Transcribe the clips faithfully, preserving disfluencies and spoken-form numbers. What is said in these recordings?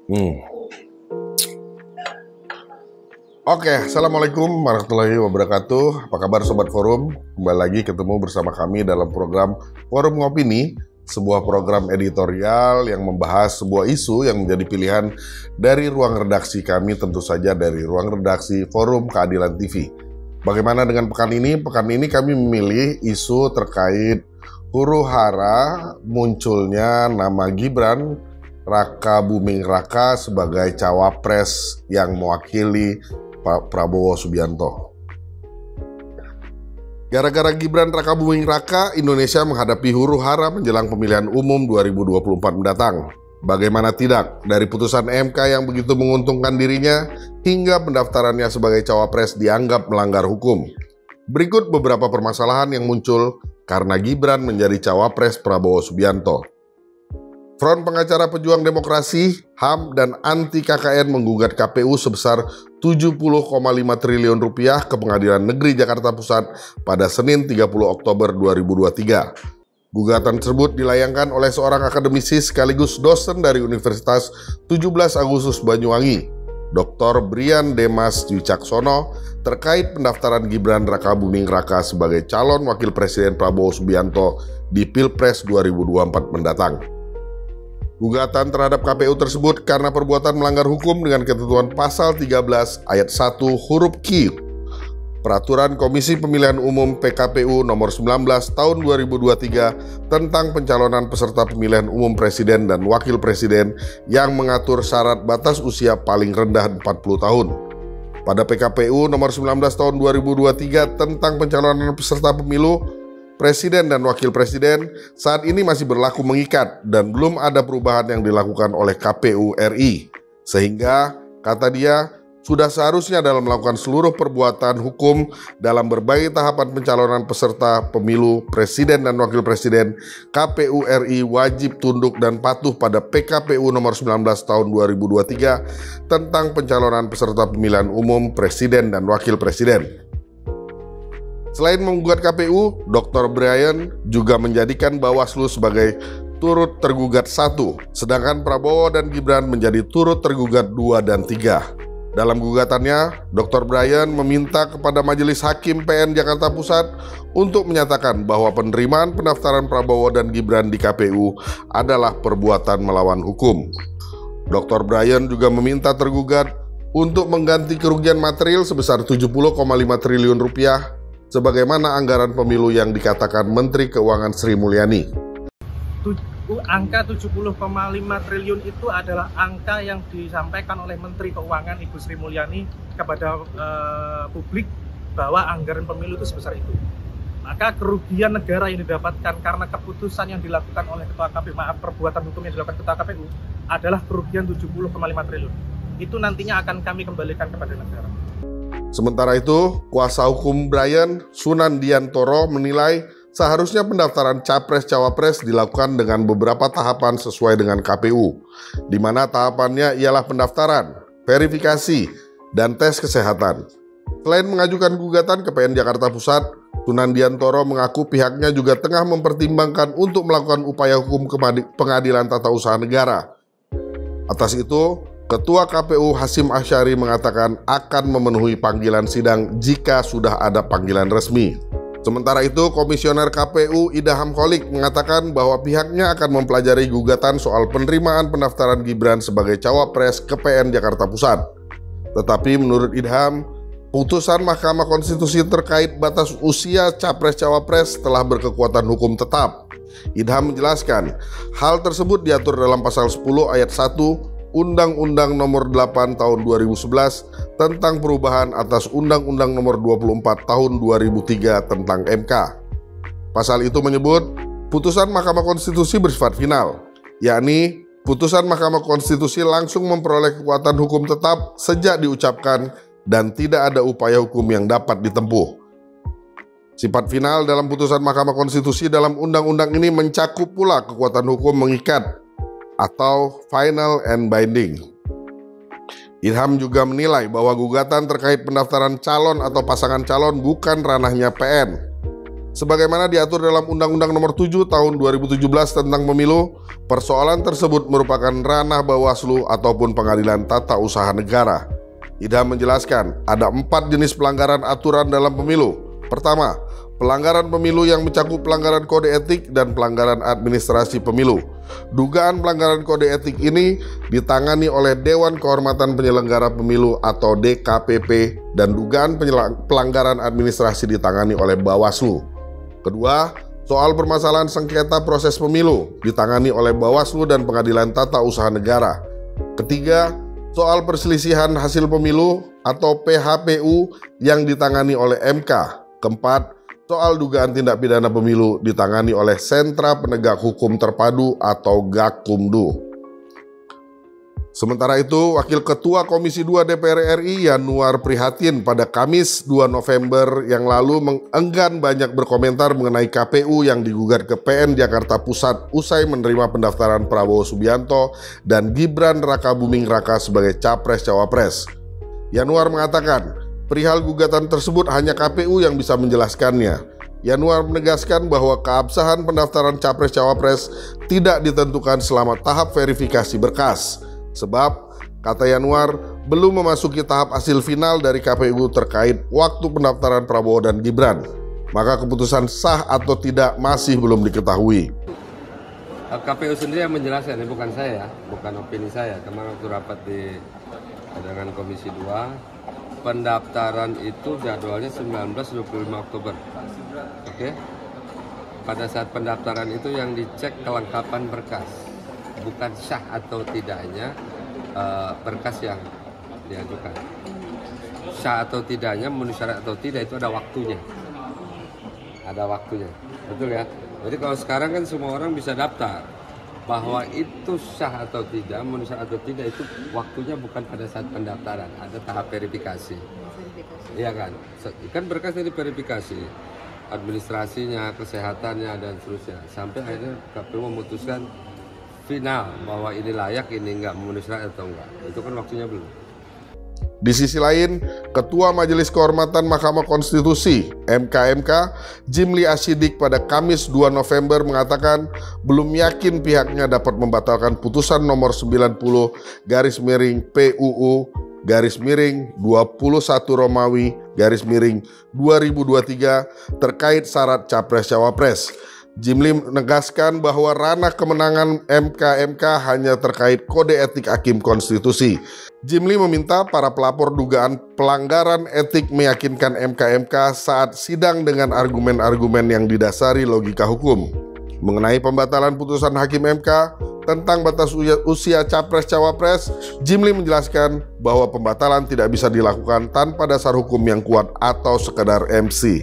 Hmm. Oke, Assalamualaikum warahmatullahi wabarakatuh. Apa kabar Sobat Forum? Kembali lagi ketemu bersama kami dalam program Forum Ngopini, sebuah program editorial yang membahas sebuah isu yang menjadi pilihan dari ruang redaksi kami, tentu saja dari ruang redaksi Forum Keadilan T V. Bagaimana dengan pekan ini? Pekan ini kami memilih isu terkait huru-hara munculnya nama Gibran Raka Buming Raka sebagai cawapres yang mewakili Pak Prabowo Subianto. Gara-gara Gibran Raka Buming Raka, Indonesia menghadapi huru-hara menjelang pemilihan umum dua ribu dua puluh empat mendatang. Bagaimana tidak, dari putusan M K yang begitu menguntungkan dirinya, hingga pendaftarannya sebagai cawapres dianggap melanggar hukum. Berikut beberapa permasalahan yang muncul karena Gibran menjadi cawapres Prabowo Subianto. Front Pengacara Pejuang Demokrasi, H A M, dan Anti-K K N menggugat K P U sebesar tujuh puluh koma lima triliun rupiah ke Pengadilan Negeri Jakarta Pusat pada Senin tiga puluh Oktober dua ribu dua puluh tiga. Gugatan tersebut dilayangkan oleh seorang akademisi sekaligus dosen dari Universitas tujuh belas Agustus Banyuwangi, Doktor Brian Demas Wicaksono, terkait pendaftaran Gibran Raka Buming Raka sebagai calon wakil presiden Prabowo Subianto di Pilpres dua ribu dua puluh empat mendatang. Gugatan terhadap K P U tersebut karena perbuatan melanggar hukum dengan ketentuan pasal tiga belas ayat satu huruf Q Peraturan Komisi Pemilihan Umum P K P U nomor sembilan belas tahun dua ribu dua puluh tiga tentang pencalonan peserta pemilihan umum presiden dan wakil presiden yang mengatur syarat batas usia paling rendah empat puluh tahun. Pada P K P U nomor sembilan belas tahun dua ribu dua puluh tiga tentang pencalonan peserta pemilu presiden dan wakil presiden saat ini masih berlaku mengikat dan belum ada perubahan yang dilakukan oleh K P U R I. Sehingga, kata dia, sudah seharusnya dalam melakukan seluruh perbuatan hukum dalam berbagai tahapan pencalonan peserta pemilu presiden dan wakil presiden, K P U R I wajib tunduk dan patuh pada P K P U nomor sembilan belas tahun dua ribu dua puluh tiga tentang pencalonan peserta pemilihan umum presiden dan wakil presiden. Selain menggugat K P U, Doktor Brian juga menjadikan Bawaslu sebagai turut tergugat satu, sedangkan Prabowo dan Gibran menjadi turut tergugat dua dan tiga. Dalam gugatannya, Doktor Brian meminta kepada Majelis Hakim P N Jakarta Pusat untuk menyatakan bahwa penerimaan pendaftaran Prabowo dan Gibran di K P U adalah perbuatan melawan hukum. Doktor Brian juga meminta tergugat untuk mengganti kerugian material sebesar tujuh puluh koma lima triliun rupiah sebagaimana anggaran pemilu yang dikatakan Menteri Keuangan Sri Mulyani. Angka tujuh puluh koma lima triliun itu adalah angka yang disampaikan oleh Menteri Keuangan Ibu Sri Mulyani kepada uh, publik bahwa anggaran pemilu itu sebesar itu. Maka kerugian negara yang didapatkan karena keputusan yang dilakukan oleh Ketua K P U, maaf perbuatan hukum yang dilakukan Ketua K P U adalah kerugian tujuh puluh koma lima triliun. Itu nantinya akan kami kembalikan kepada negara. Sementara itu, kuasa hukum Brian, Sunandiantoro, menilai seharusnya pendaftaran Capres-Cawapres dilakukan dengan beberapa tahapan sesuai dengan K P U, di mana tahapannya ialah pendaftaran, verifikasi, dan tes kesehatan. Selain mengajukan gugatan ke P N Jakarta Pusat, Sunandiantoro mengaku pihaknya juga tengah mempertimbangkan untuk melakukan upaya hukum ke Pengadilan Tata Usaha Negara. Atas itu, Ketua K P U Hasyim Asyari mengatakan akan memenuhi panggilan sidang jika sudah ada panggilan resmi. Sementara itu, Komisioner K P U Idham Holik mengatakan bahwa pihaknya akan mempelajari gugatan soal penerimaan pendaftaran Gibran sebagai cawapres ke P N Jakarta Pusat. Tetapi menurut Idham, putusan Mahkamah Konstitusi terkait batas usia capres-cawapres telah berkekuatan hukum tetap. Idham menjelaskan, hal tersebut diatur dalam pasal sepuluh ayat satu Undang-Undang Nomor delapan Tahun dua ribu sebelas tentang perubahan atas Undang-Undang Nomor dua puluh empat Tahun dua ribu tiga tentang M K. Pasal itu menyebut putusan Mahkamah Konstitusi bersifat final, yakni putusan Mahkamah Konstitusi langsung memperoleh kekuatan hukum tetap sejak diucapkan dan tidak ada upaya hukum yang dapat ditempuh. Sifat final dalam putusan Mahkamah Konstitusi dalam undang-undang ini mencakup pula kekuatan hukum mengikat atau final and binding. Idham juga menilai bahwa gugatan terkait pendaftaran calon atau pasangan calon bukan ranahnya P N. Sebagaimana diatur dalam Undang-Undang Nomor tujuh Tahun dua ribu tujuh belas tentang Pemilu, persoalan tersebut merupakan ranah Bawaslu ataupun Pengadilan Tata Usaha Negara. Idham menjelaskan ada empat jenis pelanggaran aturan dalam pemilu. Pertama, pelanggaran pemilu yang mencakup pelanggaran kode etik dan pelanggaran administrasi pemilu. Dugaan pelanggaran kode etik ini ditangani oleh Dewan Kehormatan Penyelenggara Pemilu atau D K P P dan dugaan pelanggaran administrasi ditangani oleh Bawaslu. Kedua, soal permasalahan sengketa proses pemilu ditangani oleh Bawaslu dan Pengadilan Tata Usaha Negara. Ketiga, soal perselisihan hasil pemilu atau P H P U yang ditangani oleh M K. Keempat, soal dugaan tindak pidana pemilu ditangani oleh Sentra Penegak Hukum Terpadu atau Gakumdu. Sementara itu, Wakil Ketua Komisi dua D P R R I Yanuar prihatin pada Kamis dua November yang lalu enggan banyak berkomentar mengenai K P U yang digugat ke P N Jakarta Pusat usai menerima pendaftaran Prabowo Subianto dan Gibran Rakabuming Raka sebagai Capres-Cawapres. Yanuar mengatakan, perihal gugatan tersebut hanya K P U yang bisa menjelaskannya. Yanuar menegaskan bahwa keabsahan pendaftaran Capres-Cawapres tidak ditentukan selama tahap verifikasi berkas. Sebab, kata Yanuar, belum memasuki tahap hasil final dari K P U terkait waktu pendaftaran Prabowo dan Gibran. Maka keputusan sah atau tidak masih belum diketahui. K P U sendiri yang menjelaskan, ini bukan saya, bukan opini saya. Kemarin waktu rapat di dengan Komisi dua, pendaftaran itu jadwalnya sembilan belas sampai dua puluh lima Oktober. Oke. Pada saat pendaftaran itu yang dicek kelengkapan berkas, bukan sah atau tidaknya uh, berkas yang diajukan. Sah atau tidaknya, memenuhi syarat atau tidak itu ada waktunya. Ada waktunya. Betul ya? Jadi kalau sekarang kan semua orang bisa daftar. Bahwa itu sah atau tidak, memenuhi syarat atau tidak itu waktunya bukan pada saat pendaftaran, ada tahap verifikasi. Iya kan? Kan berkas dari verifikasi, administrasinya, kesehatannya dan seterusnya. Sampai akhirnya K P U memutuskan final bahwa ini layak, ini enggak, memenuhi syarat atau enggak. Itu kan waktunya belum. Di sisi lain, Ketua Majelis Kehormatan Mahkamah Konstitusi M K M K Jimli Asyidik pada Kamis dua November mengatakan belum yakin pihaknya dapat membatalkan putusan nomor sembilan puluh garis miring P U U garis miring dua puluh satu Romawi garis miring dua ribu dua puluh tiga terkait syarat Capres-Cawapres. Jimli menegaskan bahwa ranah kemenangan M K M K hanya terkait kode etik hakim konstitusi. Jimli meminta para pelapor dugaan pelanggaran etik meyakinkan M K M K saat sidang dengan argumen-argumen yang didasari logika hukum. Mengenai pembatalan putusan Hakim M K tentang batas usia Capres-Cawapres, Jimli menjelaskan bahwa pembatalan tidak bisa dilakukan tanpa dasar hukum yang kuat atau sekedar M C.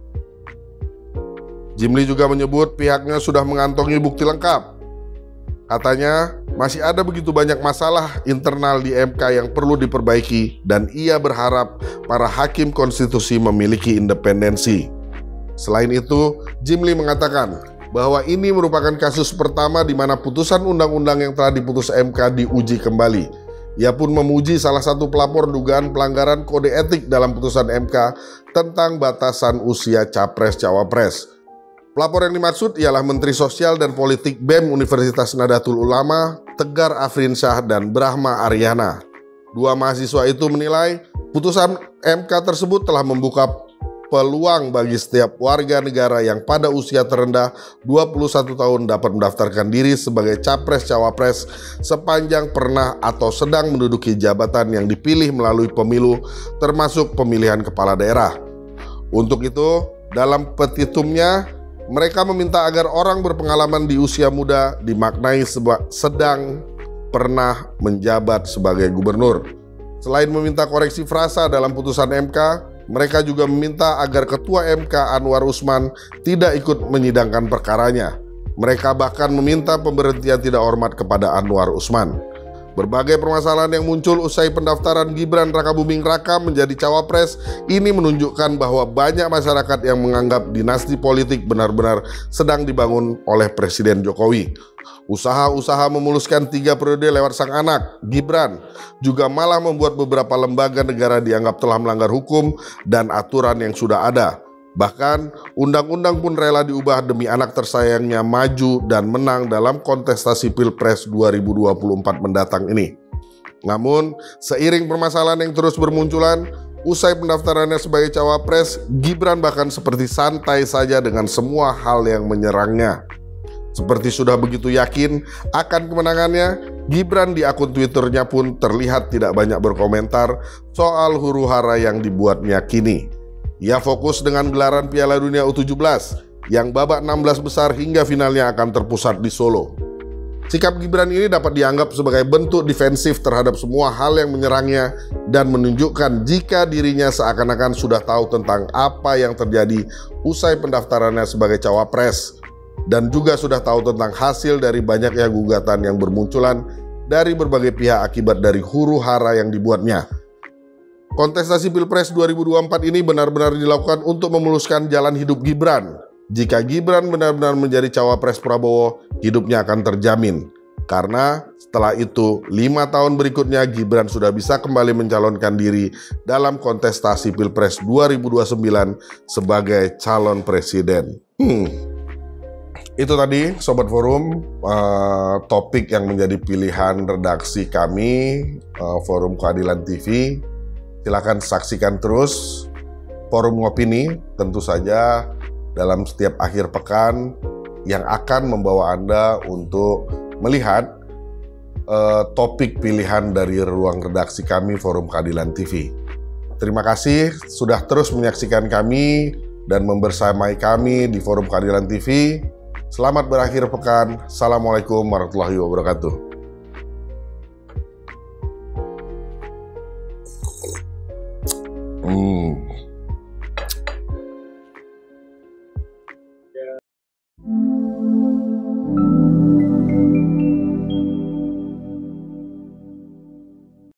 Jimli juga menyebut pihaknya sudah mengantongi bukti lengkap. Katanya, masih ada begitu banyak masalah internal di M K yang perlu diperbaiki dan ia berharap para hakim konstitusi memiliki independensi. Selain itu, Jimli mengatakan bahwa ini merupakan kasus pertama di mana putusan undang-undang yang telah diputus M K diuji kembali. Ia pun memuji salah satu pelapor dugaan pelanggaran kode etik dalam putusan M K tentang batasan usia Capres-Cawapres. Pelapor yang dimaksud ialah Menteri Sosial dan Politik B E M Universitas Nahdlatul Ulama, Tegar Afrinsyah dan Brahma Aryana. Dua mahasiswa itu menilai putusan M K tersebut telah membuka peluang bagi setiap warga negara yang pada usia terendah dua puluh satu tahun dapat mendaftarkan diri sebagai Capres-Cawapres sepanjang pernah atau sedang menduduki jabatan yang dipilih melalui pemilu termasuk pemilihan kepala daerah. Untuk itu, dalam petitumnya, mereka meminta agar orang berpengalaman di usia muda dimaknai sedang pernah menjabat sebagai gubernur. Selain meminta koreksi frasa dalam putusan M K, mereka juga meminta agar Ketua M K Anwar Usman tidak ikut menyidangkan perkaranya. Mereka bahkan meminta pemberhentian tidak hormat kepada Anwar Usman. Berbagai permasalahan yang muncul usai pendaftaran Gibran Rakabuming Raka menjadi cawapres ini menunjukkan bahwa banyak masyarakat yang menganggap dinasti politik benar-benar sedang dibangun oleh Presiden Jokowi. Usaha-usaha memuluskan tiga periode lewat sang anak, Gibran, juga malah membuat beberapa lembaga negara dianggap telah melanggar hukum dan aturan yang sudah ada. Bahkan, undang-undang pun rela diubah demi anak tersayangnya maju dan menang dalam kontestasi Pilpres dua ribu dua puluh empat mendatang ini. Namun, seiring permasalahan yang terus bermunculan, usai pendaftarannya sebagai cawapres, Gibran bahkan seperti santai saja dengan semua hal yang menyerangnya. Seperti sudah begitu yakin akan kemenangannya, Gibran di akun Twitternya pun terlihat tidak banyak berkomentar soal huru-hara yang dibuatnya kini. Ia fokus dengan gelaran Piala Dunia U tujuh belas yang babak enam belas besar hingga finalnya akan terpusat di Solo. Sikap Gibran ini dapat dianggap sebagai bentuk defensif terhadap semua hal yang menyerangnya dan menunjukkan jika dirinya seakan-akan sudah tahu tentang apa yang terjadi usai pendaftarannya sebagai cawapres dan juga sudah tahu tentang hasil dari banyaknya gugatan yang bermunculan dari berbagai pihak akibat dari huru-hara yang dibuatnya. Kontestasi Pilpres dua ribu dua puluh empat ini benar-benar dilakukan untuk memuluskan jalan hidup Gibran. Jika Gibran benar-benar menjadi cawapres Prabowo, hidupnya akan terjamin. Karena setelah itu, lima tahun berikutnya Gibran sudah bisa kembali mencalonkan diri dalam kontestasi Pilpres dua ribu dua puluh sembilan sebagai calon presiden. Hmm. Itu tadi Sobat Forum, uh, topik yang menjadi pilihan redaksi kami, uh, Forum Keadilan T V. Silakan saksikan terus Forum Opini, tentu saja dalam setiap akhir pekan yang akan membawa Anda untuk melihat uh, topik pilihan dari ruang redaksi kami Forum Keadilan T V. Terima kasih sudah terus menyaksikan kami dan membersamai kami di Forum Keadilan T V. Selamat berakhir pekan. Assalamualaikum warahmatullahi wabarakatuh. Hmm.